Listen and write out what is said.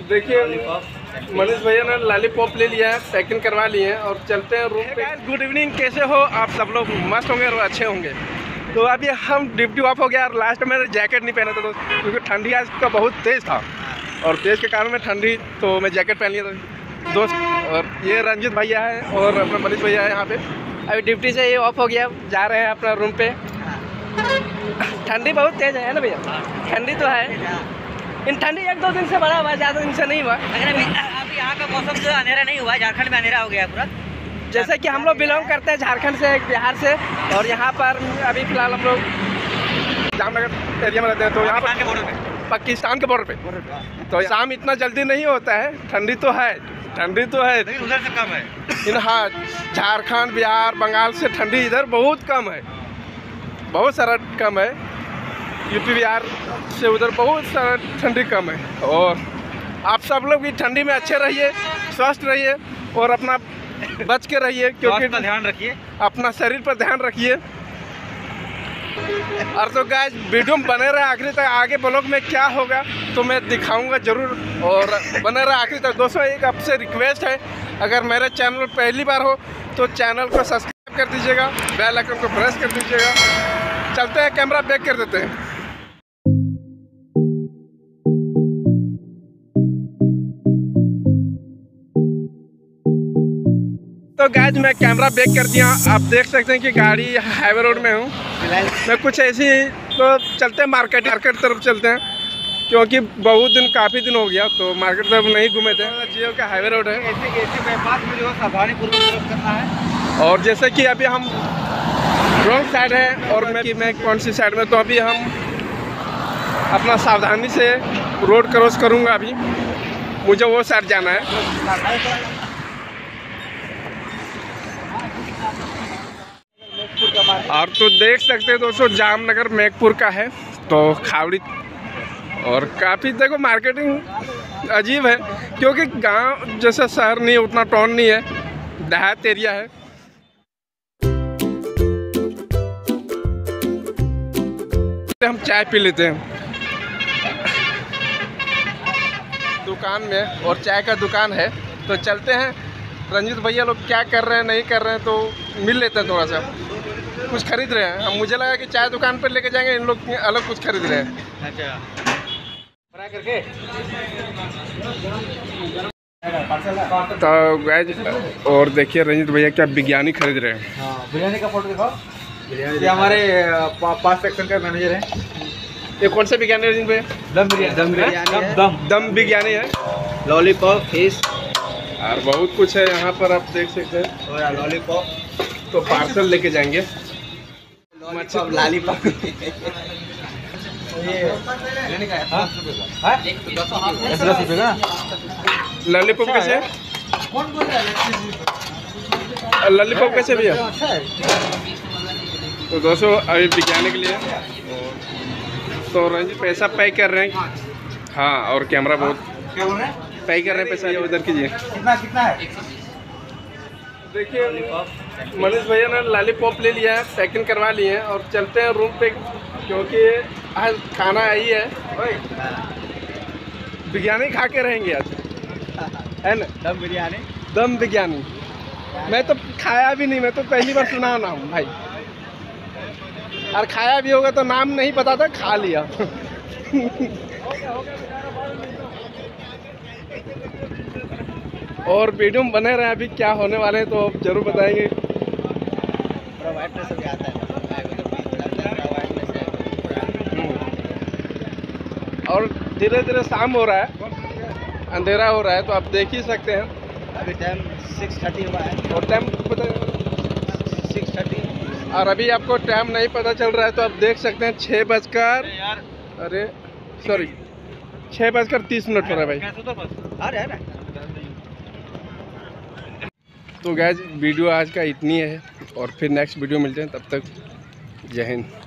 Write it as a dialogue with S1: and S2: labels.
S1: देखिए मनीष भैया ने लॉलीपॉप ले लिया है, पैकिंग करवा लिए हैं और चलते हैं रूम पे। गुड इवनिंग, कैसे हो आप सब लोग? मस्त होंगे और अच्छे होंगे। तो अभी हम ड्यूटी ऑफ हो गया और लास्ट में मैंने जैकेट नहीं पहना था दोस्त, क्योंकि ठंडी आज का बहुत तेज़ था और तेज़ के कारण में ठंडी, तो मैं जैकेट पहन लिया था दोस्त। और ये रंजित भैया है और अपना मनीष भैया है यहाँ पे। अभी ड्यूटी से ये ऑफ हो गया, जा रहे हैं अपना रूम पे। ठंडी बहुत तेज़ है ना भैया? ठंडी तो है, इन ठंडी 1-2 दिन से बड़ा हुआ, ज़्यादा दिन से नहीं हुआ।
S2: अभी यहाँ का मौसम जो अंधेरा नहीं हुआ है, झारखंड में अंधेरा हो गया है पूरा।
S1: जैसे कि हम लोग बिलोंग करते हैं झारखंड से, बिहार से, और यहाँ पर अभी फ़िलहाल हम लोग जामनगर एरिया में रहते हैं। तो यहाँ पर पाकिस्तान के बॉर्डर पे तो शाम इतना जल्दी नहीं होता है। ठंडी तो है, ठंडी तो है,
S2: लेकिन उधर से कम है।
S1: हाँ, झारखंड, बिहार, बंगाल से ठंडी इधर बहुत कम है, बहुत सारा कम है। यूपी बिहार से उधर बहुत सारा ठंडी कम है। और आप सब लोग भी ठंडी में अच्छे रहिए, स्वस्थ रहिए और अपना बच के रहिए, क्योंकि
S2: ध्यान रखिए,
S1: अपना शरीर पर ध्यान रखिए। और तो गाइस वीडियो में बने रहे आखिरी तक, आगे ब्लॉग में क्या होगा तो मैं दिखाऊंगा ज़रूर, और बने रहे आखिरी तक। दोस्तों एक आपसे रिक्वेस्ट है, अगर मेरे चैनल पर पहली बार हो तो चैनल को सब्सक्राइब कर दीजिएगा, बेल आइकन को प्रेस कर दीजिएगा। चलते हैं, कैमरा बैक कर देते हैं। तो गाइस मैं कैमरा बैक कर दिया, आप देख सकते हैं कि गाड़ी हाईवे रोड में हूँ मैं। कुछ ऐसी तो चलते हैं मार्केट तरफ चलते हैं, क्योंकि बहुत दिन, काफ़ी दिन हो गया तो मार्केट तरफ नहीं घूमे थे। जियो का हाईवे रोड है,
S2: ऐसे बाईपास में जो सावधानीपूर्वक करना है।
S1: और जैसे कि अभी हम रॉन्ग साइड है और मैं कौन सी साइड में, तो अभी हम अपना सावधानी से रोड क्रॉस करूँगा। अभी मुझे वो साइड जाना है। और तो देख सकते हैं दोस्तों, जामनगर मेघपुर का है तो खावड़ी। और काफ़ी देखो मार्केटिंग अजीब है, क्योंकि गांव जैसा शहर नहीं है, उतना टाउन नहीं है, देहात एरिया है। हम चाय पी लेते हैं दुकान में, और चाय का दुकान है तो चलते हैं। रंजित भैया लोग क्या कर रहे हैं नहीं कर रहे हैं तो मिल लेते हैं, थोड़ा सा कुछ खरीद रहे हैं। हम मुझे लगा कि चाय दुकान पर लेके जाएंगे, इन लोग अलग कुछ खरीद रहे हैं।
S2: अच्छा, फ्राई करके
S1: तो गाइस, और देखिए रंजित भैया क्या बिरयानी खरीद रहे हैं।
S2: हाँ, बिरयानी का फोटो दिखाओ। ये हमारे 5 सेक्शन का मैनेजर है।
S1: ये कौन सा बिरयानी है रंजित भैया? दम बिरयानी है,
S2: लॉलीपॉप, फिश
S1: और बहुत कुछ है यहाँ पर, आप देख सकते हैं।
S2: और लॉलीपॉप
S1: तो पार्सल लेके जाएंगे।
S2: लॉलीपॉप
S1: लॉलीपॉप कैसे? लॉलीपॉप कैसे भैया? तो दोस्तों अभी बिरयानी के लिए तो रंजित पैसा पे कर रहे हैं। हाँ, और कैमरा बहुत पे कर रहे हैं पैसा, ये उधर कीजिए।
S2: कितना है?
S1: देखिए मनीष भैया ने लॉलीपॉप ले लिया है, पैकिंग करवा लिए हैं और चलते हैं रूम पे, क्योंकि आज खाना आई है, बिरयानी खा के रहेंगे आज, है ना? दम बिरयानी मैं तो खाया भी नहीं, मैं तो पहली बार सुना ना हूँ भाई। और खाया भी होगा तो नाम नहीं पता था, खा लिया। और वीडियो में बने रहे, अभी क्या होने वाले हैं तो आप जरूर बताएंगे। और धीरे धीरे शाम हो रहा है, अंधेरा हो रहा है, तो आप देख ही सकते हैं।
S2: अभी टाइम 6:30 हुआ है
S1: और टाइम पता
S2: 6:30,
S1: और अभी आपको टाइम नहीं पता चल रहा है तो आप देख सकते हैं 6:30 हो रहा है भाई। तो गाइस वीडियो आज का इतनी है, और फिर नेक्स्ट वीडियो मिलते हैं, तब तक जय हिंद।